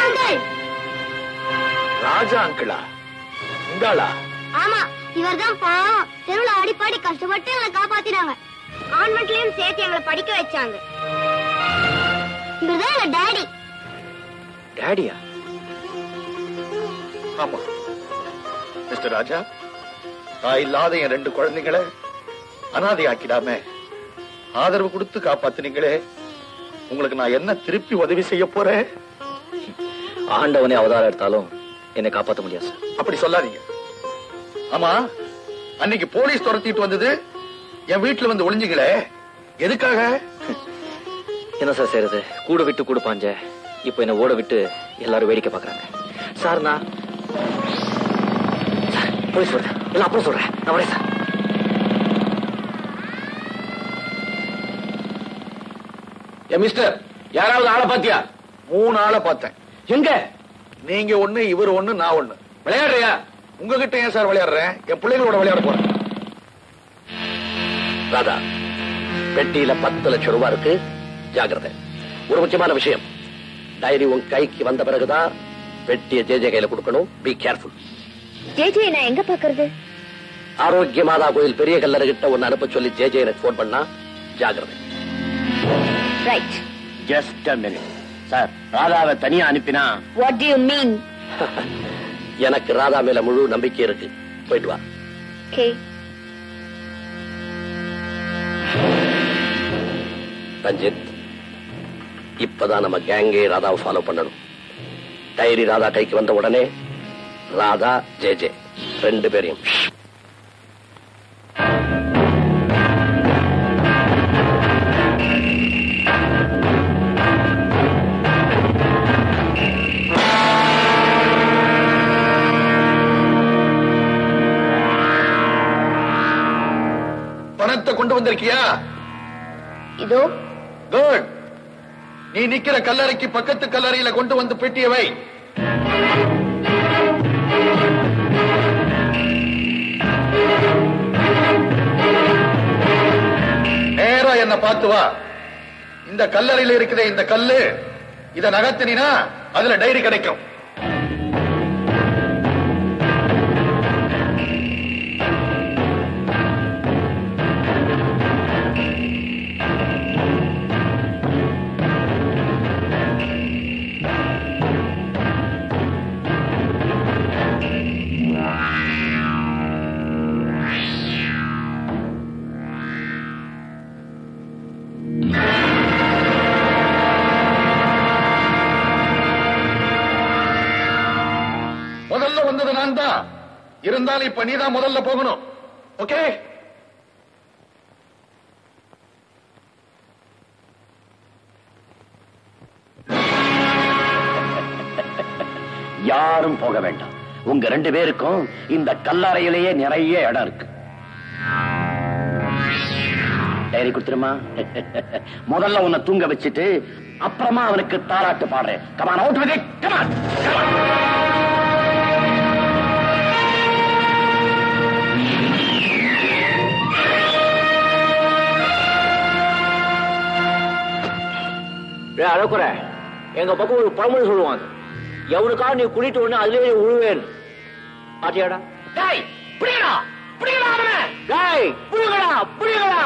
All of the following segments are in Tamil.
அங்கிள். ராஜா அங்கிளா? உண்டாளா? ஆமா, இவர்தான் பாவம். தெருவுல அடிப்பாடி கஷ்டப்பட்டு எங்களை காப்பாத்தினாங்க. கான்வென்ட்லயும் சேர்த்து எங்களை படிக்க வச்சாங்க. இவர்தான் எங்க டாடி. டாடியா? ஆமா மிஸ்டர் ராஜா, தாய் இல்லாத என் 2 குழந்தைகளை அனாதை ஆக்கிடாம ஆதரவு கொடுத்து காப்பாத்தினீங்களே, உங்களுக்கு நான் என்ன திருப்பி உதவி செய்ய போறேன்? ஆண்டவனே அவதாரம் எடுத்தாலும் என்னை காப்பாற்ற முடியாது சார். அப்படி சொல்லாதீங்க. ஆமா, அன்னைக்கு போலீஸ் துரத்திட்டு வந்தது என் வீட்டுல வந்து ஒளிஞ்சுங்களே, எதுக்காக? என்ன சார் செய்யறது? கூட விட்டு கூட பாஞ்ச, இப்ப என்ன ஓட விட்டு எல்லாரும் வேடிக்கை பாக்குறாங்க சார். நான் போய் சொல்றேன், இல்ல அப்புறம் சொல்றேன். நான் வரேன் சார். மிஸ்டர், யாராவது ஆளை பாத்தியா? 3 ஆளை பார்த்தேன். எங்க? நீங்க ஒண்ணு, இவர் ஒண்ணு, நான் ஒண்ணு. விளையாடுறியா? உங்ககிட்ட ஏன் சார் விளையாடுறேன்? என் பிள்ளைகளோட விளையாட போறேன். ராதா, பெட்டியில 10 லட்சம் ரூபாய் இருக்கு, ஜாகிரதை. ஒரு முக்கியமான விஷயம், டைரி உன் கைக்கு வந்த பிறகுதான் பெட்டியை ஜேஜே கையில கொடுக்கணும். Be careful. ஜேஜே நான் எங்க பாக்குறது? ஆரோக்கிய மாதா கோயில் பெரிய கல்லர்கிட்ட ஒன்னு அனுப்ப சொல்லி ஜேஜே எனக்கு போன் பண்ணா, ஜாகிரதை. Right. Just a minute. Sir, ராதாவை தனியா அனுப்பினா? What do you mean? எனக்கு ராதா மேல முழு நம்பிக்கை இருக்கு. போயிட்டு வா. ஓகே. ரஞ்சித், இப்பதான் நம்ம கேங்கே ராதாவை ஃபாலோ பண்ணணும். டைரி ராதா கைக்கு வந்த உடனே ராதா ஜேஜே 2 பேரையும் பணத்தை கொண்டு வந்திருக்கியா? இதோ. குட். நீ நிக்கிற கல்லறைக்கு பக்கத்து கல்லறையில கொண்டு வந்து பெட்டியை வை. நேரா என்ன பார்த்து வா. இந்த கல்லறையில இருக்கிற இந்த கல்லு, இத நகர்த்தினா அதுல டைரி கிடைக்கும். முதல்ல வந்தது நான் தான். இருந்தாலும் இப்ப நீதான் முதல்ல போகணும். ஓகே? யாரும் போக வேண்டாம். உங்க 2 பேருக்கும் இந்த கல்லறையிலேயே நிறைய இடம் இருக்கு. டைரி கொடுத்துருமா? முதல்ல உன்னை தூங்க வச்சுட்டு அப்புறமா அவனுக்கு தாராட்டு பாடுறேன். Come on, out with it. Come on. அழகுற, எங்க பக்கம் ஒரு பழமொழி சொல்லுவாங்க, எவனுக்கா நீ குடிட்டு ஒண்ணு அதுலயே உழுவேன். பாத்தியாடா? டேய், புடிங்கடா, புடிங்கடா அவனை. டேய், புடிங்கடா, புடிங்கடா.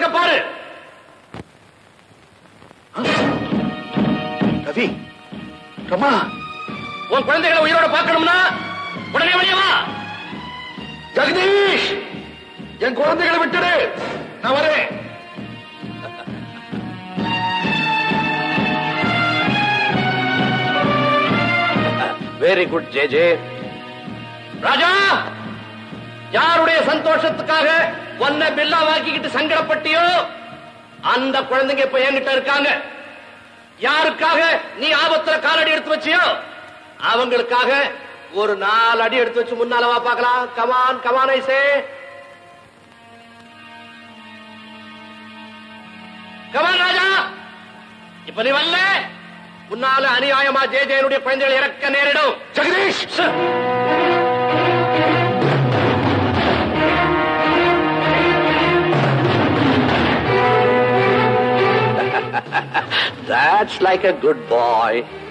பக்கம் பாரு. ரவி, ரமா, உன் குழந்தைகளை உயிரோட பார்க்கணும்னா உடனே வெளியே வா. ஜெகதீஷ், என் குழந்தைகளை விட்டுடு, நான் வரேன். Very good J. ராஜா, யாருடைய சந்தோஷத்துக்காக ஒன்ன பில்லா வாக்கிக்கிட்டு சங்கடப்பட்டியோ அந்த குழந்தைங்க இப்ப என்கிட்ட இருக்காங்க. யாருக்காக நீ ஆபத்துல காலடி எடுத்து வச்சியோ அவங்களுக்காக ஒரு 4 அடி எடுத்து வச்சு முன்னால வா பார்க்கலாம். கமான் கமான் ஐசே, கமான் ராஜா. இப்ப நீ வரல, உன்னால அநியாயமா ஜெயனுடைய குழந்தைகளை இறக்க நேரிடும். Jagadish, That's like a good boy.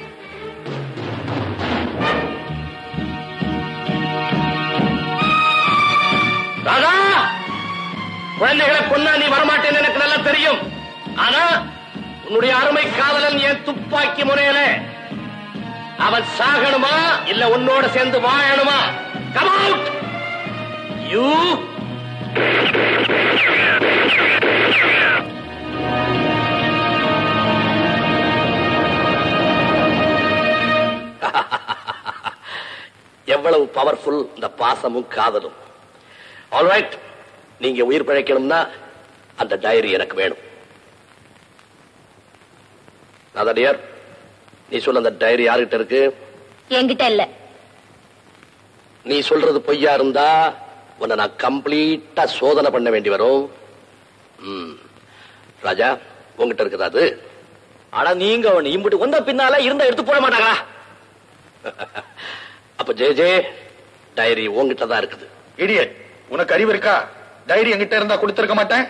ராஜா, குழந்தைகளை கொன்னா நீ வரமாட்டேன்னு எனக்கு நல்லா தெரியும். ஆனா உன்னுடைய அருமை காதலன் என் துப்பாக்கி முனையில அவன் சாகணுமா இல்ல உன்னோட சேர்ந்து வாழணுமா? Come out! You! எவ்வளவு பவர்ஃபுல் இந்த பாசமும் காதலும். ஆல்ரைட், நீங்க உயிர் பிழைக்கணும்னா அந்த டைரி எனக்கு வேணும். நாதடியார், நீ சொல்ல அந்த டைரி யார்கிட்ட இருக்கு? என்கிட்ட இல்ல. நீ சொல்றது பொய்யா இருந்தா உன்னை நான் கம்ப்ளீட்டா சோதனை பண்ண வேண்டி வரும். ராஜா, உங்ககிட்ட இருக்குது அது? ஆனா நீங்க இம்புட்டு வந்த பின்னால இருந்தா எடுத்து போட மாட்டாங்களா? அப்ப ஜே டைரி உங்ககிட்ட தான் இருக்குது. இடியட், உனக்கு அறிவு இருக்கா? டைரி என்கிட்ட இருந்தா கொடுத்திருக்க மாட்டேன்.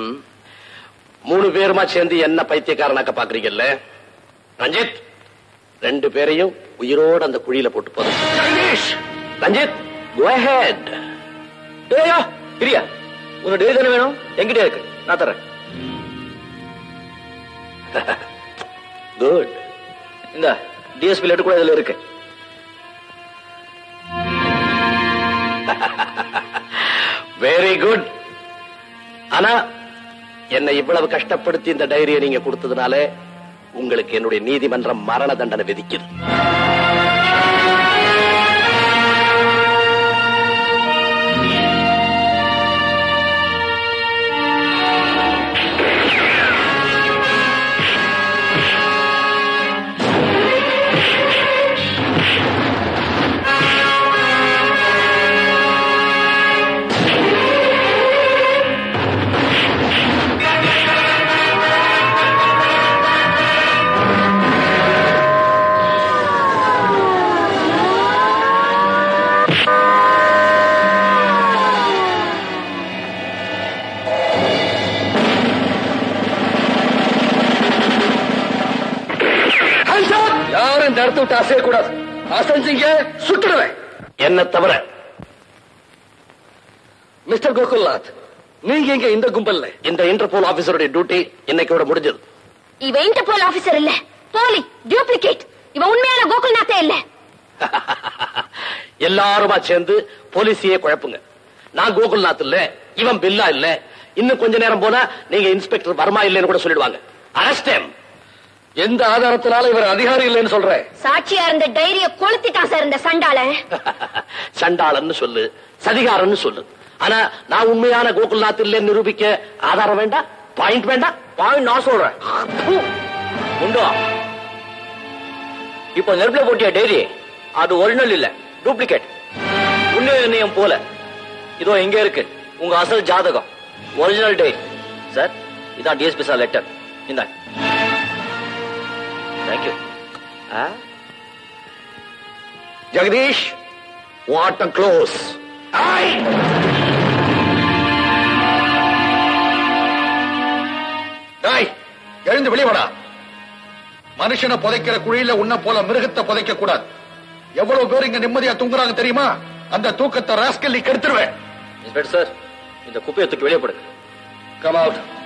3 பேருமா சேர்ந்து என்ன பைத்தியக்காரனாக்க பாக்குறீங்கல்ல? ரஞ்சித், 2 பேரையும் உயிரோடு அந்த குழியில போட்டு போதும். Ranjith, go ahead. டேயா பிரியா, உனக்கு டேரி தானே வேணும்? என்கிட்ட இருக்கு, நான் தரேன். குட். இந்த டிஎஸ்பி லெட்டர் கூட இதுல இருக்கு. Very good. ஆனா என்னை இவ்வளவு கஷ்டப்படுத்தி இந்த டைரியை நீங்க கொடுத்ததுனால உங்களுக்கு என்னுடைய நீதிமன்றம் மரண தண்டனை விதிக்குது. இடத்த விட்டு அசையக்கூடாது. அசைஞ்சீங்க சுட்டுடுவேன். என்ன தவிர. மிஸ்டர் கோகுல்நாத், நீங்க இங்க இந்த கும்பல்ல இந்த இன்டர்போல் ஆபீசருடைய டியூட்டி இன்னைக்கோட முடிஞ்சது. இவ இன்டர்போல் ஆபீசர் இல்ல, போலி, டூப்ளிகேட். இவ உண்மையான கோகுல்நாத்தே இல்ல. எல்லாருமா சேர்ந்து போலீஸையே குழப்புங்க. நான் கோகுல்நாத் இல்ல, இவன் பில்லா இல்ல. இன்னும் கொஞ்ச நேரம் போனா நீங்க இன்ஸ்பெக்டர் வர்மா இல்லைன்னு கூட சொல்லிடுவாங்க. Arrest him. எந்த ஆதாரத்தினால இவர் அதிகாரி இல்லைன்னு சொல்றேன்? சாட்சியா இருந்த டைரிய கொளுத்திட்டான் சார் இந்த சண்டாளன். சண்டாளன்னு சொல்லு, சதிகாரன்னு சொல்லு. ஆனா நான் உண்மையான கோகுல்நாத் இல்லைன்னு நிரூபிக்க ஆதாரம் வேண்டாம், பாயிண்ட் வேண்டாம். பாயிண்ட் நான் சொல்றேன். உண்டோ? இப்ப நெருப்புல போட்டிய டைரி அது ஒரிஜினல் இல்ல, டூப்ளிகேட். உண்மை நிர்ணயம் போல இதோ எங்க இருக்கு உங்க அசல் ஜாதகம், ஒரிஜினல் டைரி. சார், இதான் டிஎஸ்பி சார் லெட்டர். இந்த thank you. Jagadish, what a close. எழுந்து வெளிவடா. மனுஷனை புதைக்கிற குழியில உன்ன போல மிருகத்தை புதைக்க கூடாது. எவ்வளவு பேர் இங்க நிம்மதியா தூங்குறாங்க தெரியுமா? அந்த தூக்கத்தை ராஸ்கல்லி கெடுத்துருவேன். இன்ஸ்பெக்டர் சார், இந்த குப்பையை தூக்கி வெளியே போடுங்க. Come out.